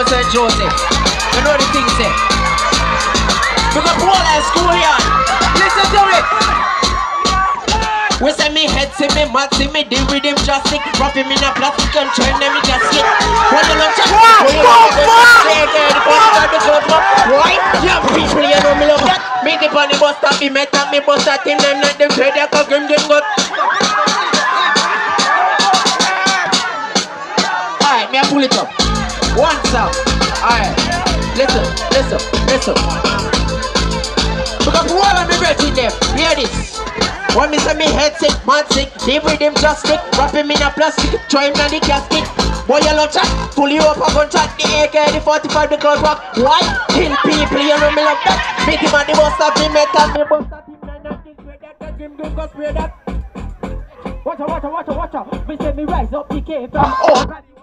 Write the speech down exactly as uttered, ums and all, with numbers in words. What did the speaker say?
of Saint Joseph. You know the thing say. Because Paul and school yard. Listen to it. We say me head, see me mad, see me deal with him just stick. Wrap him in a plastic and turn them in a skit. When you love chat, when you love why? Young people, you know me love that. Me dip on the bus stop, me met up, me bust at him, them like them trade, they come grim, grim, good. Alright, me a pull it up. One sound. Alright. Listen, listen, listen. Because all of me ready them, hear this. When me say me head sick, mad sick, deal with him just stick. Wrap him in a plastic, throw him in the casket. Boy you love chat, pull you up a gun chat. The A K, the forty-five, the cloud rock. Why? Kill people, you know me love that. Meet him at the bus stop, me met up, me bust at him. And nothing spray that, that him do go spray that. Watch out, watch out, watch out, watch out. Me say me rise up the cave from all.